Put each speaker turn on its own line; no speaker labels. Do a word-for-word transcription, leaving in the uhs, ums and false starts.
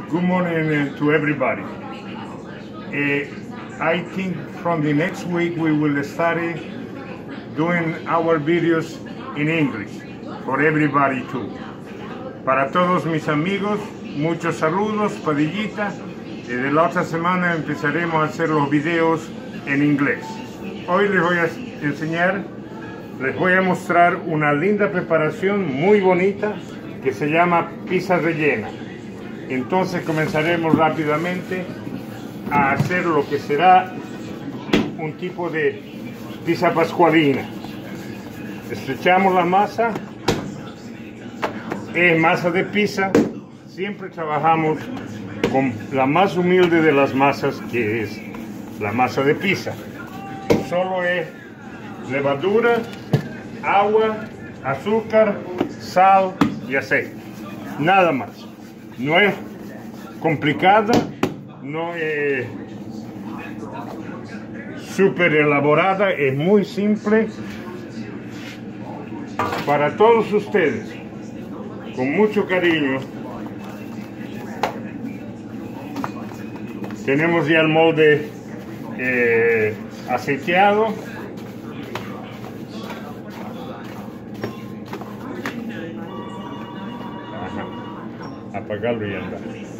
Good morning uh, to everybody. Uh, I think from the next week we will start doing our videos in English for everybody too. Para todos mis amigos, muchos saludos, Padillita. Y de la otra semana empezaremos a hacer los videos en inglés. Hoy les voy a enseñar, les voy a mostrar una linda preparación muy bonita que se llama pizza rellena. Entonces comenzaremos rápidamente a hacer lo que será un tipo de pizza pascualina. Estrechamos la masa, es masa de pizza. Siempre trabajamos con la más humilde de las masas, que es la masa de pizza. Solo es levadura, agua, azúcar, sal y aceite. Nada más. No es complicada, no es súper elaborada, es muy simple. Para todos ustedes, con mucho cariño, tenemos ya el molde eh, aceiteado. Ajá. Apagarlo y andar.